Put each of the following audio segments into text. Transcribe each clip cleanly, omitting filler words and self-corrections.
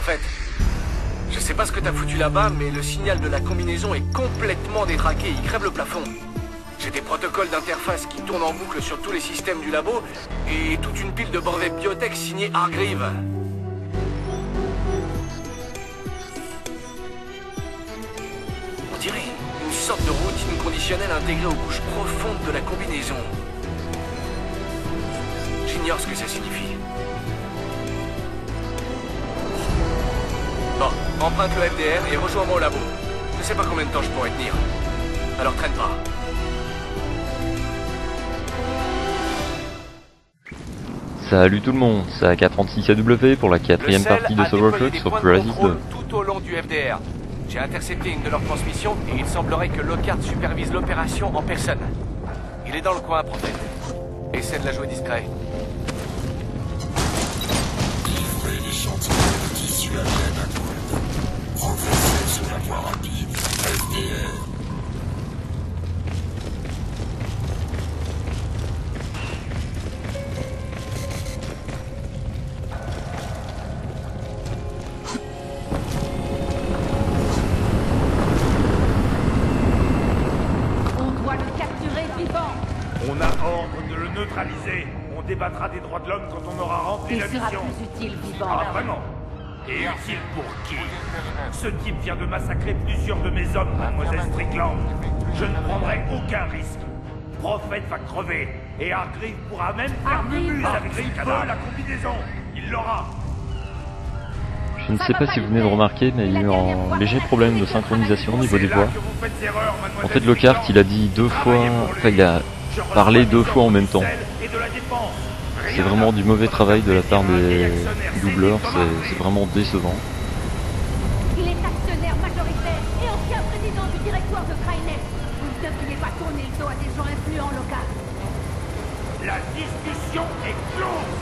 Prophète. Je sais pas ce que t'as foutu là-bas, mais le signal de la combinaison est complètement détraqué, il crève le plafond. J'ai des protocoles d'interface qui tournent en boucle sur tous les systèmes du labo, et toute une pile de brevets biotech signés Hargreave. On dirait une sorte de routine conditionnelle intégrée aux couches profondes de la combinaison. J'ignore ce que ça signifie. Bon, emprunte le FDR et rejoins-moi au labo. Je sais pas combien de temps je pourrais tenir. Alors traîne pas. Salut tout le monde, c'est AK-36AW pour la quatrième partie de Cybertruck sur Crysis 2. Tout au long du FDR. J'ai intercepté une de leurs transmissions et il semblerait que Lockhart supervise l'opération en personne. Il est dans le coin, Prophète. Essaie de la jouer discret. Livrez l'échantillon de tissu ADN à Gould. Progressez sur la voie rapide. FDR. On a ordre de le neutraliser. On débattra des droits de l'homme quand on aura rempli la mission. Il sera plus utile vivant. Ah, vraiment? Et utile pour qui? Ce type vient de massacrer plusieurs de mes hommes, mademoiselle Strickland. Je ne prendrai aucun risque. Prophète va crever. Et Hargreave pourra même faire mumuse avec ce qu'il veut, la combinaison. Il l'aura. Je ne sais pas si vous venez de remarquer, mais il y a eu un léger problème de synchronisation au niveau des voix. En fait, Lockhart, il a dit deux fois, enfin il a parlé deux fois en même temps. C'est vraiment du mauvais travail de la part des doubleurs, c'est vraiment décevant. Il est actionnaire majoritaire et ancien président du directoire de Skynet. Vous ne devriez pas tourner le dos à des gens influents, Lockhart. La discussion est close.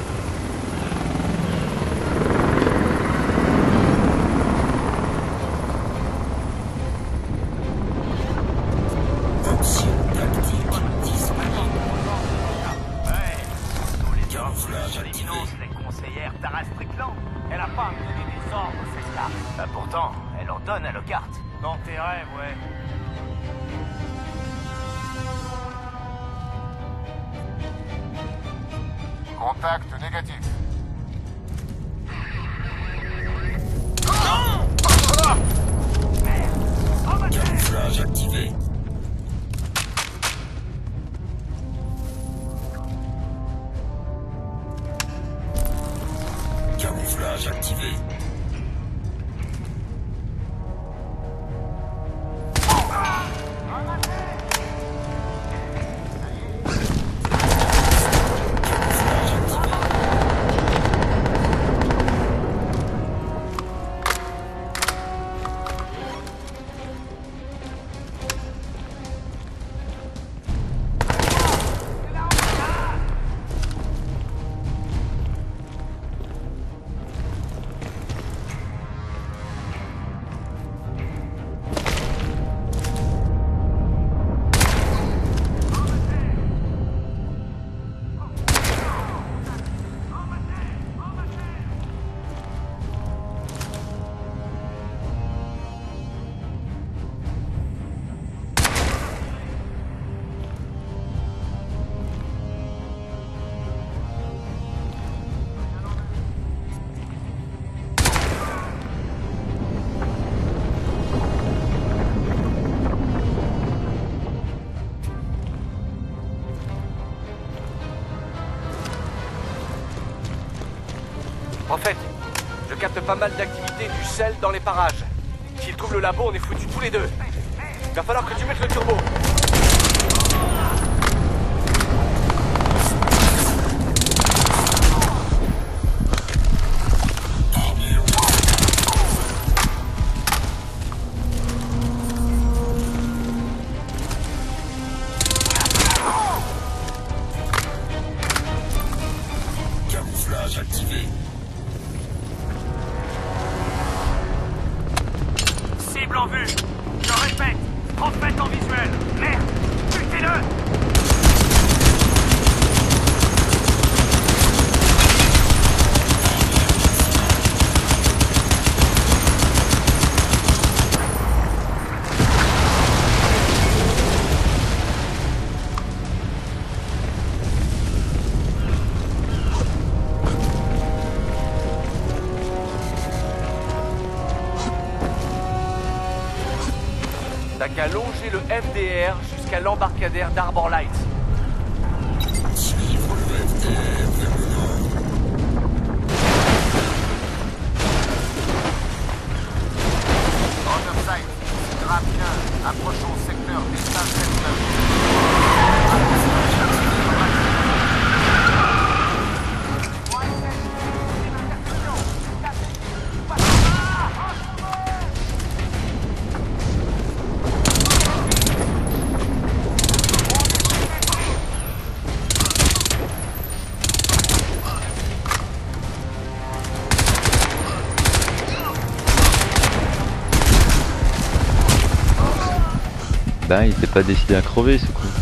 Pourtant, elle en donne à Lockhart. Dans tes rêves, ouais. Contact négatif. Camouflage activé. Camouflage activé. Prophète, je capte pas mal d'activité du sel dans les parages. S'il trouve le labo, on est foutus tous les deux. Va falloir que tu mettes le turbo. Camouflage activé. Cible en vue. Je répète, Prophète en visuel. Merde, butez-le. qu'à longer le FDR jusqu'à l'embarcadère d'Arbor Lights. Suivre le FDR vers le nord. On of sight, Grave 15, approchons secteur Delta 79. Ben, il s'est pas décidé à crever ce coup.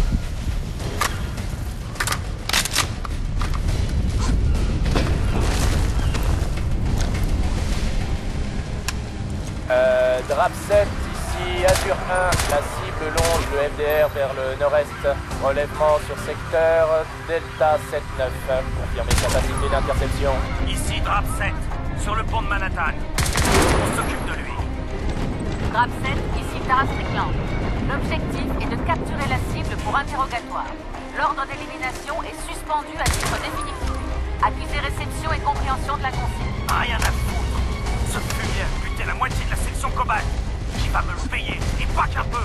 Drap 7, ici Azure 1, la cible longe le FDR vers le nord-est. Relèvement sur secteur Delta 79. Confirmez capacité d'interception. Ici Drap 7, sur le pont de Manhattan. On s'occupe de lui. Drap 7, ici Tara Strickland. L'objectif est de capturer la cible pour interrogatoire. L'ordre d'élimination est suspendu à titre définitif. Accusé réception et compréhension de la consigne. Rien à foutre. Ce fumier a buté la moitié de la section Cobalt. Qui va me le payer, et pas qu'un peu.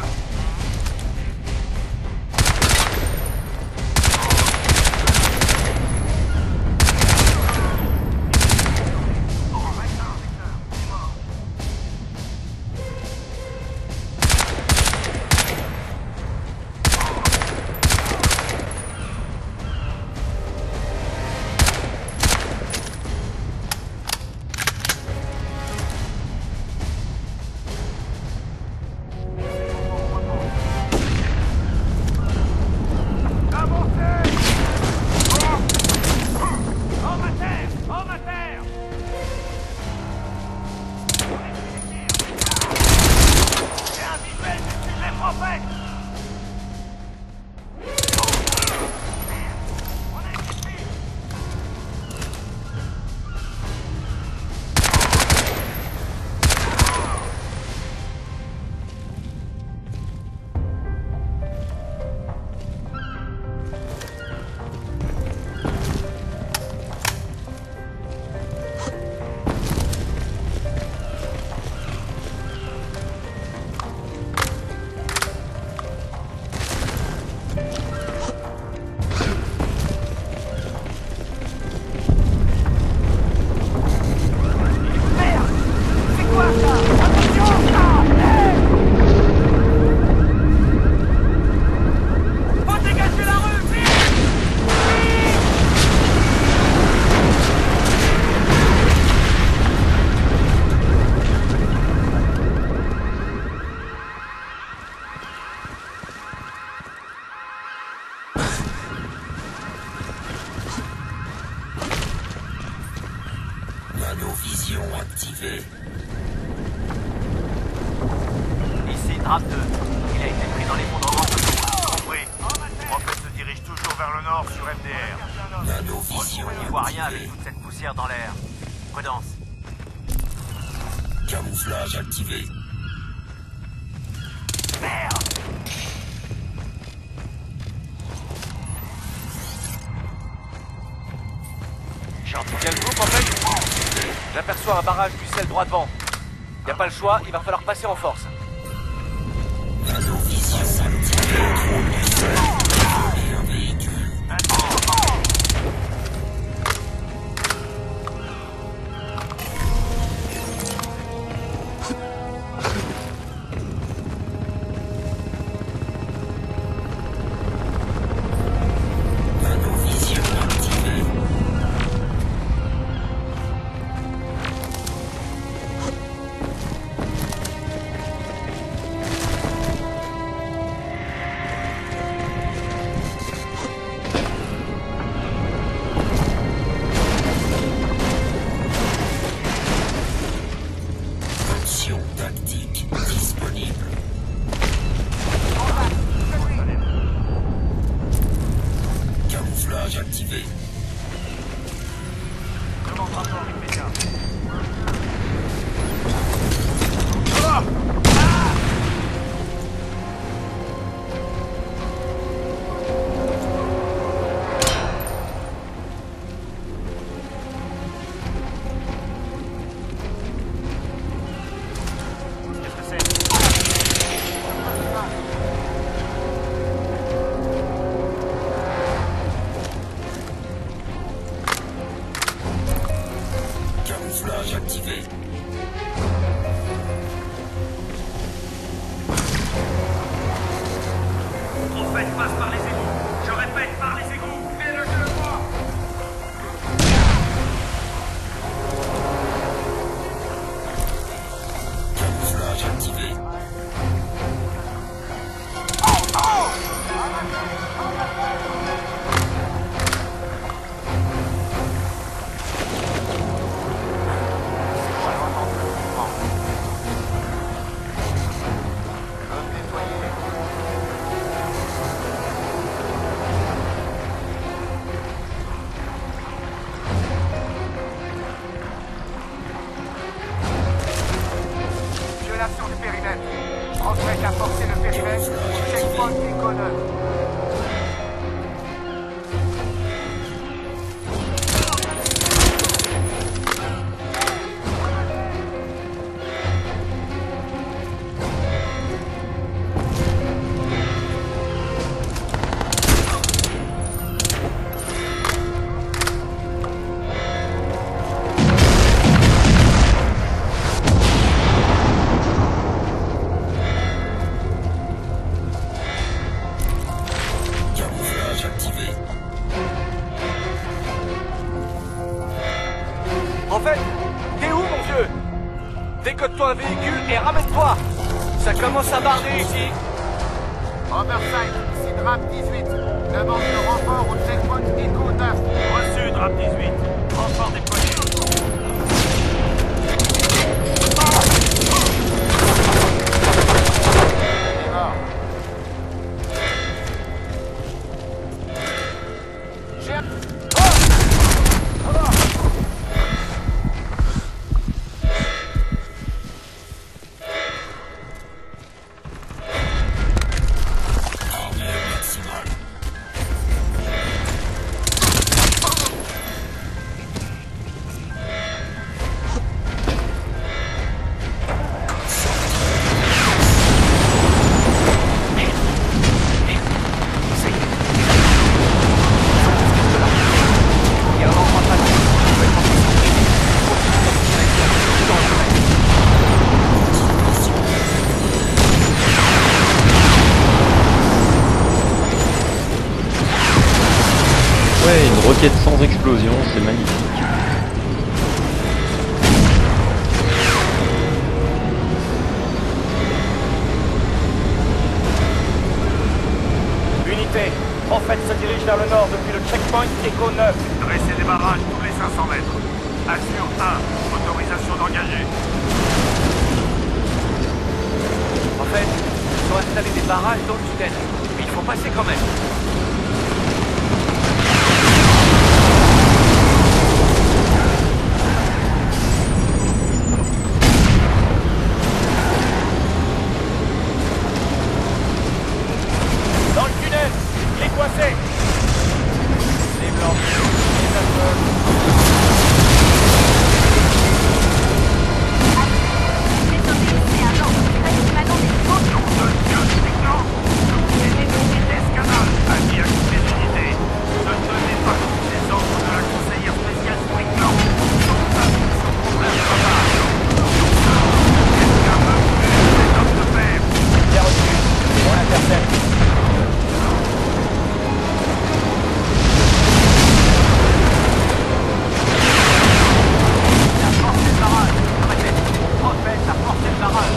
Nanovision activée. Ici Drap 2. Il a été pris dans l'effondrement. Compris. Prophet se dirige toujours vers le nord sur FDR. Nanovision On n'y voit rien avec activée. toute cette poussière dans l'air. Prudence. Camouflage activé. Merde! Tiens le groupe en fait. J'aperçois un barrage du sel droit devant. Y a pas le choix, il va falloir passer en force. Nanovision activée. Contrôle du sel. Voler un véhicule. Nanovision activée. Option tactique disponible. Camouflage activé. Demande rapport immédiat. sur un véhicule et ramène-toi. Ça commence à barder ici. Oversight, ici Drap 18. Demande de renfort au checkpoint Echo 9. Reçu, Drap 18. Renfort déployé. Il est mort. Ouais, une roquette sans explosion, c'est magnifique. Unité, Prophète se dirige vers le nord depuis le checkpoint Echo 9. Dressez des barrages tous les 500 mètres. Assure 1, autorisation d'engager. En fait, ils ont installé des barrages dans le tunnel. Mais il faut passer quand même. Dans le tunnel, il est coincé. Cible en vue. Désobéissez à l'ordre direct émanant des forces. Avis à toutes les unités. Ne tenez pas compte des ordres de la conseillère spéciale Strickland. Son problème de base. Quelqu'un veut tuer les hommes de fer. Bien reçu. On l'intercepte. La force des barrages. Je répète, Prophète, la force des barrages.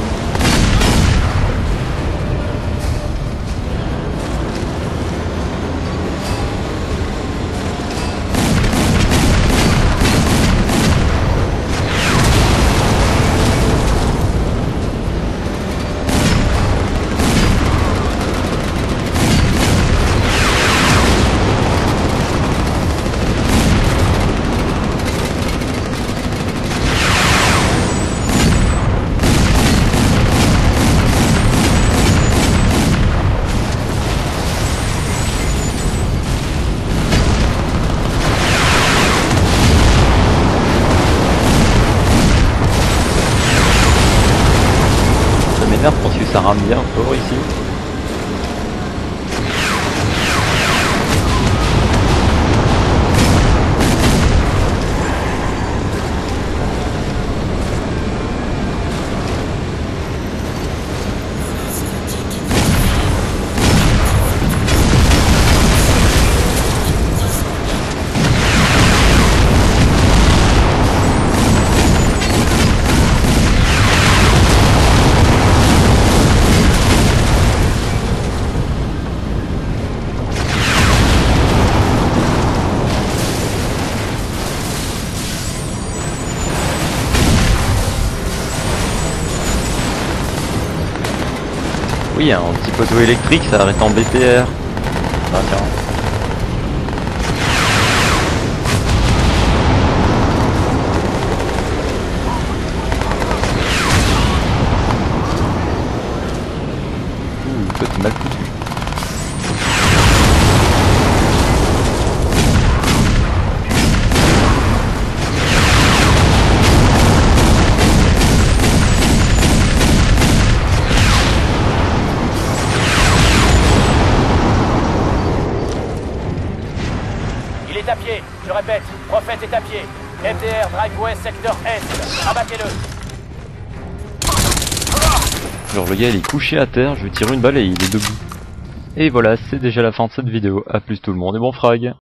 Ça m'énerve parce que ça rame bien fort ici. Oui, un petit poteau électrique, ça arrête en BPR. Ah, tiens. Toi t'es mal foutu. Il est à pied. Je répète, Prophète est à pied. MDR, driveway, secteur Est. Abattez-le. Genre le gars il est couché à terre, je lui tire une balle et il est debout. Et voilà, c'est déjà la fin de cette vidéo. A plus tout le monde et bon frag.